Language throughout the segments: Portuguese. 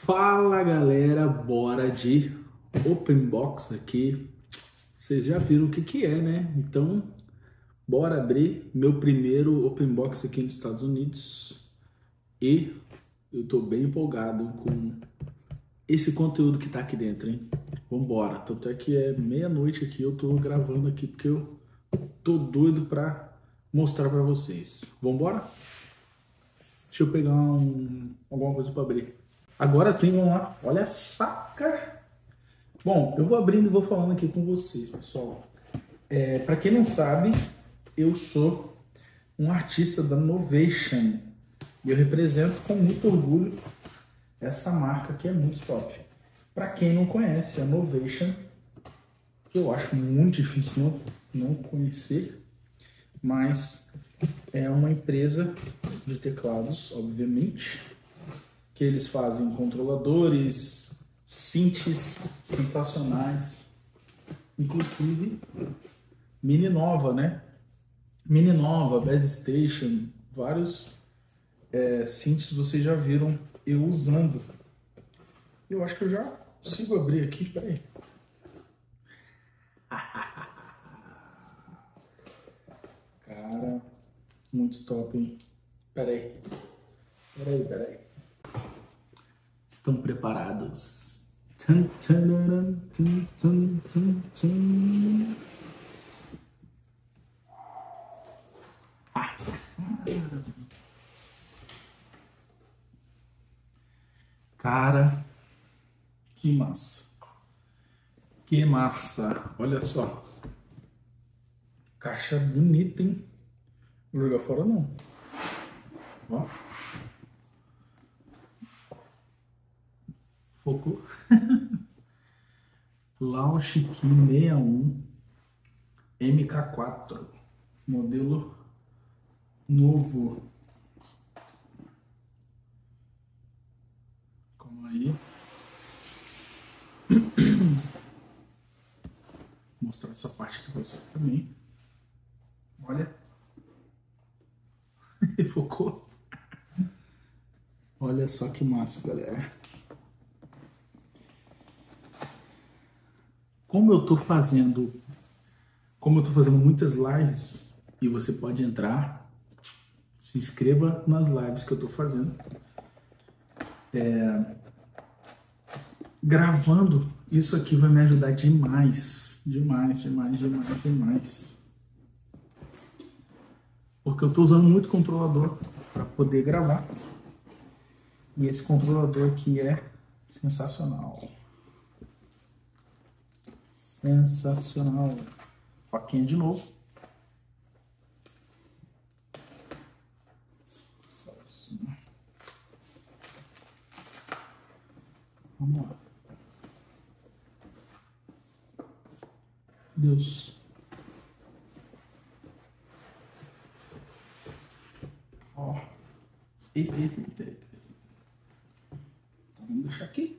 Fala galera, bora de open box aqui. Vocês já viram o que que é, né? Então, bora abrir meu primeiro open box aqui nos Estados Unidos. E eu tô bem empolgado com esse conteúdo que tá aqui dentro, hein? Vambora. Tanto é que é meia-noite aqui, eu tô gravando aqui porque eu tô doido pra mostrar pra vocês. Vambora? Deixa eu pegar alguma coisa pra abrir. Agora sim, vamos lá. Olha a faca. Bom, eu vou abrindo e vou falando aqui com vocês, pessoal. Para quem não sabe, eu sou um artista da Novation. E eu represento com muito orgulho essa marca que é muito top. Para quem não conhece, a Novation, que eu acho muito difícil não conhecer, mas é uma empresa de teclados, obviamente, que eles fazem controladores, synths sensacionais, inclusive Mini Nova, né? Mini Nova, Bass Station, vários synths vocês já viram eu usando. Eu acho que eu já consigo abrir aqui, peraí. Cara, muito top, hein? Peraí. Estão preparados? Tum, tum, tum, tum, tum, tum. Cara, que massa. Que massa. Olha só. Caixa bonita, hein? Não vou jogar fora, não. Ó. Focou. Launch Key 61 MK4. Modelo novo. Calma aí. Vou mostrar essa parte aqui pra vocês também. Olha. Focou. Olha só que massa, galera. Como eu tô fazendo muitas lives, e você pode entrar, se inscreva nas lives que eu tô fazendo. Gravando, isso aqui vai me ajudar demais. Demais. Porque eu tô usando muito controlador para poder gravar. E esse controlador aqui é sensacional. Sensacional. Faquinha de novo. Assim. Vamos lá. Deus. Ó. Eita. Vamos deixar aqui.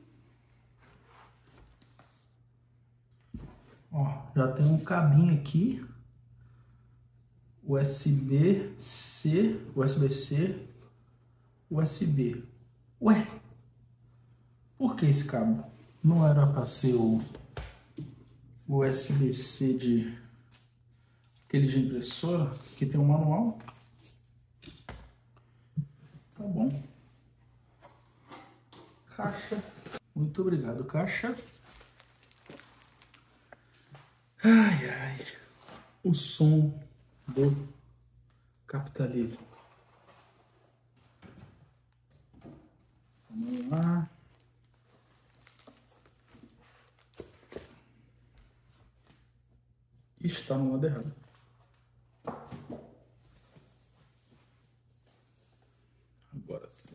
Ó, já tem um cabinho aqui. USB-C, USB-C, USB. Ué, por que esse cabo? Não era para ser o USB-C de aquele de impressora que tem um manual? Tá bom. Caixa. Muito obrigado, caixa. Ai. O som do capitalismo. Vamos lá. Está no lado errado. Agora sim.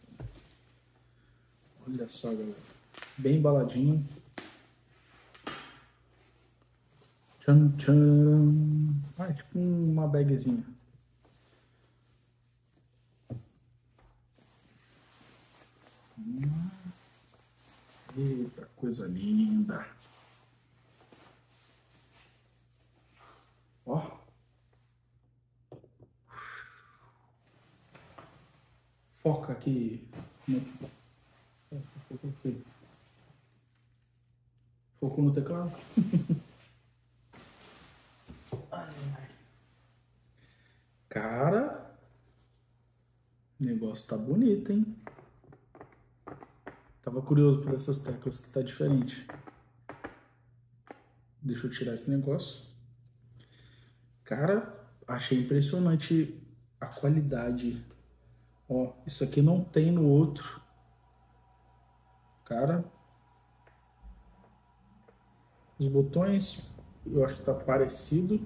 Olha só, galera. Bem embaladinho. Tchan, tchan. Ah, tipo uma bagzinha. Eita, coisa linda. Ó. Foca aqui. Focou no teclado? Cara, o negócio tá bonito, hein? Tava curioso por essas teclas que tá diferente. Deixa eu tirar esse negócio. Cara, achei impressionante a qualidade. Ó, isso aqui não tem no outro. Cara, os botões eu acho que tá parecido,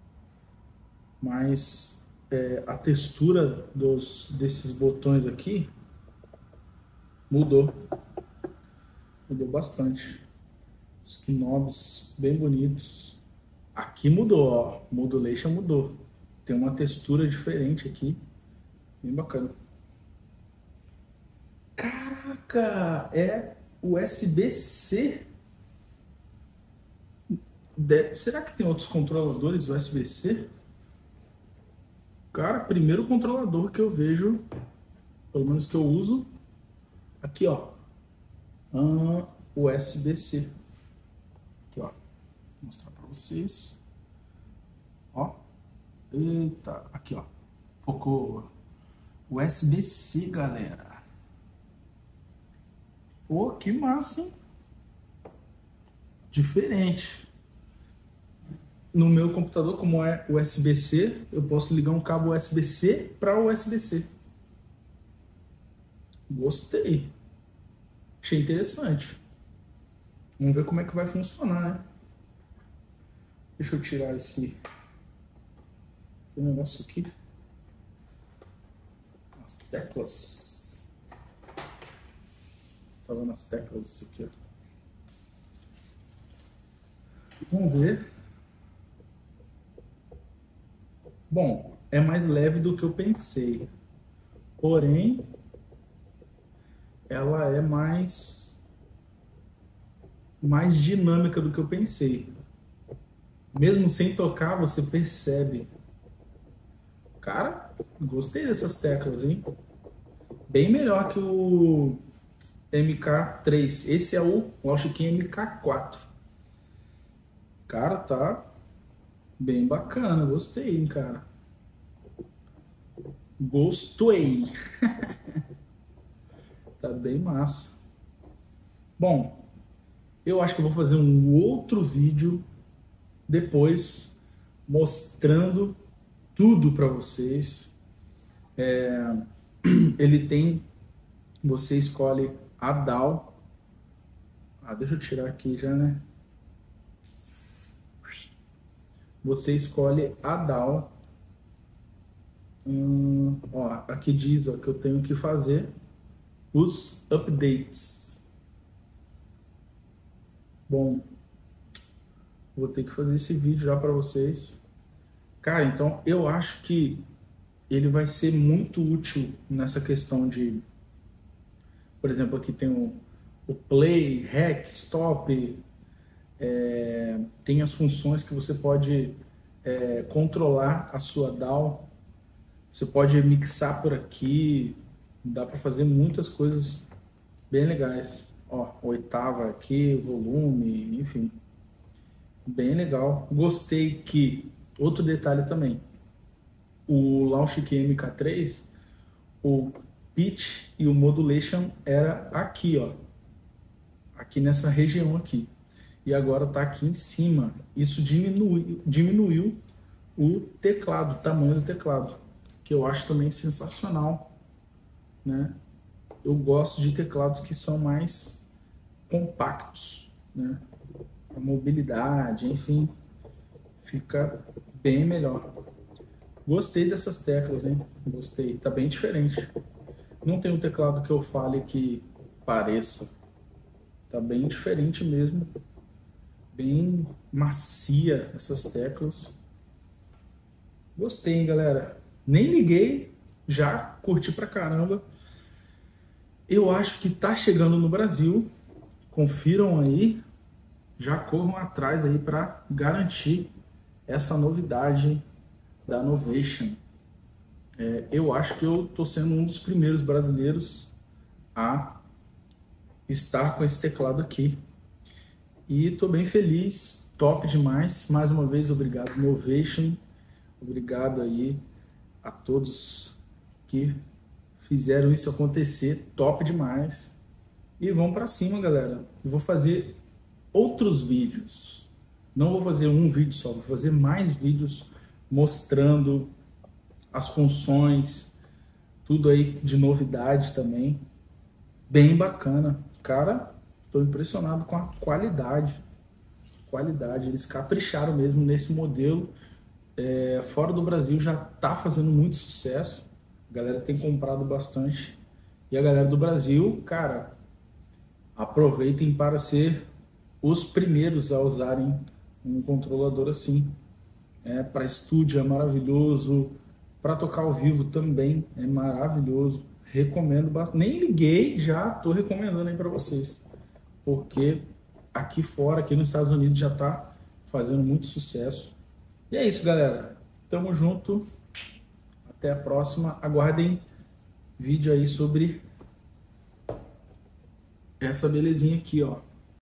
mas a textura desses botões aqui mudou bastante. Os knobs bem bonitos. Aqui mudou, ó, modulation mudou. Tem uma textura diferente aqui, bem bacana. Caraca, é USB-C. Será que tem outros controladores USB-C? Cara, primeiro controlador que eu vejo, pelo menos que eu uso, aqui ó, USB-C. Aqui ó, vou mostrar pra vocês. Ó, eita, aqui ó, focou. USB-C, galera. Pô, que massa, hein? Diferente. No meu computador, como é USB-C, eu posso ligar um cabo USB-C para USB-C. Gostei. Achei interessante. Vamos ver como é que vai funcionar, né? Deixa eu tirar esse negócio aqui. As teclas. Tava nas teclas isso aqui, ó. Vamos ver. Bom, é mais leve do que eu pensei. Porém, ela é mais dinâmica do que eu pensei. Mesmo sem tocar, você percebe. Cara, gostei dessas teclas, hein? Bem melhor que o MK3. Esse é o Launchkey MK4. Cara, tá bem bacana. Gostei, hein, cara. Gostei. Tá bem massa. Bom, eu acho que eu vou fazer um outro vídeo depois mostrando tudo para vocês. Ele tem, você escolhe a DAW. Deixa eu tirar aqui já, né? Você escolhe a DAW. Ó, aqui diz ó, que eu tenho que fazer os updates. Bom, vou ter que fazer esse vídeo já para vocês. Cara, então eu acho que ele vai ser muito útil nessa questão de, por exemplo, aqui tem o play, rec, stop, tem as funções que você pode controlar a sua DAW. Você pode mixar por aqui, dá para fazer muitas coisas bem legais. Ó, oitava aqui, volume, enfim, bem legal. Gostei que, outro detalhe também, o Launchkey MK3, o pitch e o modulation era aqui, ó, aqui nessa região aqui, e agora tá aqui em cima. Isso diminuiu o teclado, o tamanho do teclado, que eu acho também sensacional, né? Eu gosto de teclados que são mais compactos, né? A mobilidade, enfim, fica bem melhor. Gostei dessas teclas, hein? Gostei, tá bem diferente. Não tem um teclado que eu fale que pareça. Tá bem diferente mesmo. Bem macia essas teclas. Gostei, hein, galera? Nem liguei, já curti pra caramba. Eu acho que tá chegando no Brasil. Confiram aí. Já corram atrás aí para garantir essa novidade da Novation. Eu acho que eu tô sendo um dos primeiros brasileiros a estar com esse teclado aqui. E tô bem feliz, top demais. Mais uma vez, obrigado Novation, obrigado aí a todos que fizeram isso acontecer, top demais. E vamos para cima, galera. Eu vou fazer outros vídeos. Não vou fazer um vídeo só, vou fazer mais vídeos mostrando as funções, tudo aí de novidade também. Bem bacana. Cara, tô impressionado com a qualidade. Eles capricharam mesmo nesse modelo. Fora do Brasil já tá fazendo muito sucesso. A galera tem comprado bastante. E a galera do Brasil, cara, aproveitem para ser os primeiros a usarem um controlador assim. Para estúdio é maravilhoso, para tocar ao vivo também é maravilhoso. Recomendo bastante. Nem liguei, já tô recomendando aí para vocês, porque aqui fora, aqui nos Estados Unidos, já tá fazendo muito sucesso. E é isso, galera. Tamo junto. Até a próxima. Aguardem vídeo aí sobre essa belezinha aqui, ó.